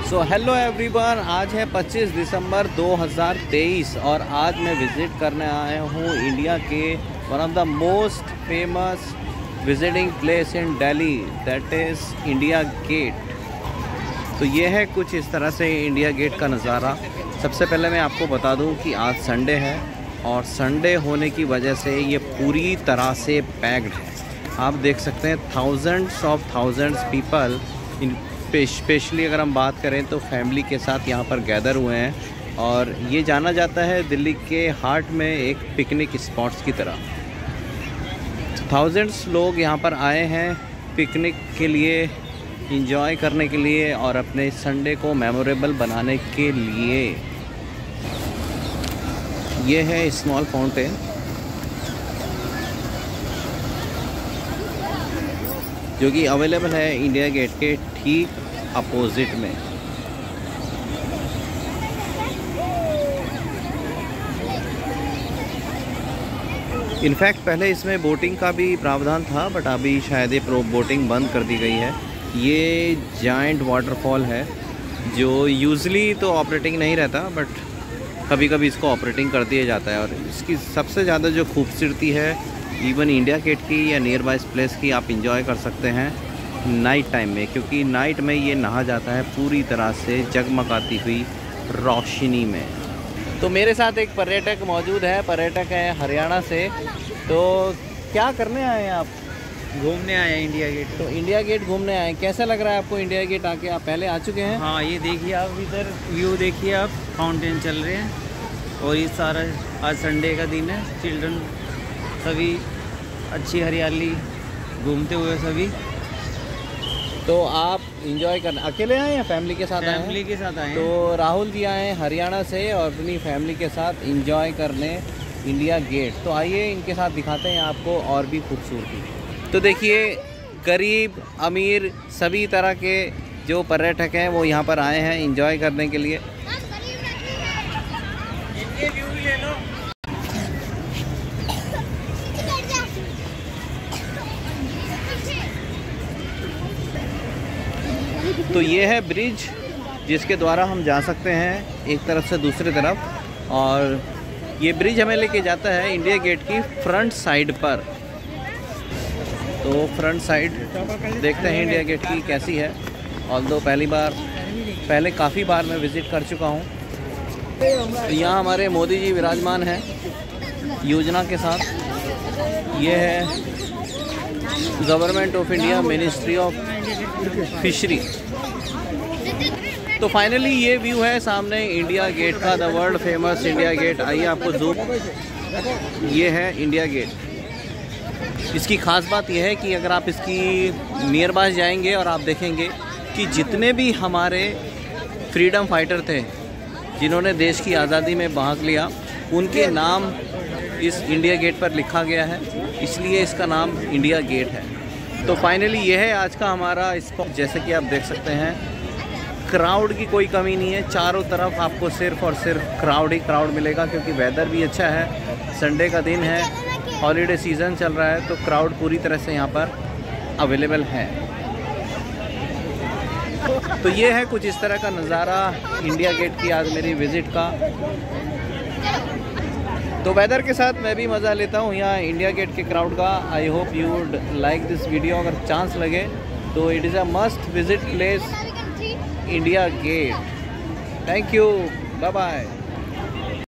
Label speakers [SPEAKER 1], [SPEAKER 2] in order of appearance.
[SPEAKER 1] So hello everyone, आज है 25 दिसंबर 2023 और आज मैं विज़िट करने आया हूँ इंडिया के one of the most famous visiting place in Delhi, that is India gate. तो ये है कुछ इस तरह से इंडिया गेट का नज़ारा। सबसे पहले मैं आपको बता दूँ कि आज संडे है और संडे होने की वजह से ये पूरी तरह से पैक्ड है। आप देख सकते हैं थाउजेंड्स पीपल इन स्पेशली अगर हम बात करें तो फैमिली के साथ यहाँ पर गैदर हुए हैं और ये जाना जाता है दिल्ली के हार्ट में एक पिकनिक स्पॉट्स की तरह। थाउजेंड्स लोग यहाँ पर आए हैं पिकनिक के लिए, इंजॉय करने के लिए और अपने संडे को मेमोरेबल बनाने के लिए। ये है स्मॉल फाउंटेन जो कि अवेलेबल है इंडिया गेट के ठीक अपोजिट में। इनफैक्ट पहले इसमें बोटिंग का भी प्रावधान था, बट अभी शायद ये बोटिंग बंद कर दी गई है। ये जायंट वाटरफॉल है जो यूजुअली तो ऑपरेटिंग नहीं रहता, बट कभी कभी इसको ऑपरेटिंग कर दिया जाता है। और इसकी सबसे ज़्यादा जो खूबसूरती है इवन इंडिया गेट की या नियर बाय प्लेस की आप इंजॉय कर सकते हैं नाइट टाइम में, क्योंकि नाइट में ये नहा जाता है पूरी तरह से जगमगाती हुई रोशनी में। तो मेरे साथ एक पर्यटक मौजूद है, पर्यटक है हरियाणा से। तो क्या करने आए हैं आप?
[SPEAKER 2] घूमने आए हैं इंडिया गेट।
[SPEAKER 1] तो इंडिया गेट घूमने आए, कैसा लग रहा है आपको इंडिया गेट आके? आप पहले आ चुके हैं?
[SPEAKER 2] हाँ, ये देखिए आप इधर व्यू देखिए, आप फाउंटेन चल रहे हैं और ये सारा आज संडे का दिन है। चिल्ड्रन सभी अच्छी हरियाली घूमते हुए सभी।
[SPEAKER 1] तो आप इंजॉय करना अकेले आए या फैमिली के साथ आए?
[SPEAKER 2] फैमिली के साथ आए हैं।
[SPEAKER 1] तो राहुल जी आए हैं हरियाणा से और अपनी फैमिली के साथ इंजॉय करने इंडिया गेट। तो आइए इनके साथ दिखाते हैं आपको और भी खूबसूरती। तो देखिए, गरीब अमीर सभी तरह के जो पर्यटक हैं वो यहाँ पर आए हैं इंजॉय करने के लिए। तो ये है ब्रिज जिसके द्वारा हम जा सकते हैं एक तरफ से दूसरी तरफ, और ये ब्रिज हमें लेके जाता है इंडिया गेट की फ्रंट साइड पर। तो फ्रंट साइड देखते हैं इंडिया गेट की कैसी है। ऑल्दो पहले काफ़ी बार मैं विज़िट कर चुका हूँ। तो यहाँ हमारे मोदी जी विराजमान हैं योजना के साथ। ये है government of India, ministry of fishery. तो फाइनली ये व्यू है सामने इंडिया गेट का, the world famous India Gate. आइए आपको जूम, ये है इंडिया गेट। इसकी ख़ास बात यह है कि अगर आप इसकी नियर बाय जाएंगे और आप देखेंगे कि जितने भी हमारे फ्रीडम फाइटर थे जिन्होंने देश की आज़ादी में भाग लिया, उनके नाम इस इंडिया गेट पर लिखा गया है, इसलिए इसका नाम इंडिया गेट है। तो फाइनली ये है आज का हमारा स्पॉट। जैसे कि आप देख सकते हैं क्राउड की कोई कमी नहीं है, चारों तरफ आपको सिर्फ और सिर्फ क्राउड ही क्राउड मिलेगा, क्योंकि वेदर भी अच्छा है, संडे का दिन है, हॉलीडे सीज़न चल रहा है, तो क्राउड पूरी तरह से यहाँ पर अवेलेबल है। तो ये है कुछ इस तरह का नज़ारा इंडिया गेट की आज मेरी विज़िट का। तो वेदर के साथ मैं भी मज़ा लेता हूँ यहाँ इंडिया गेट के क्राउड का। I hope you would like this video. अगर चांस लगे तो it is a must visit place India Gate. Thank you, bye bye.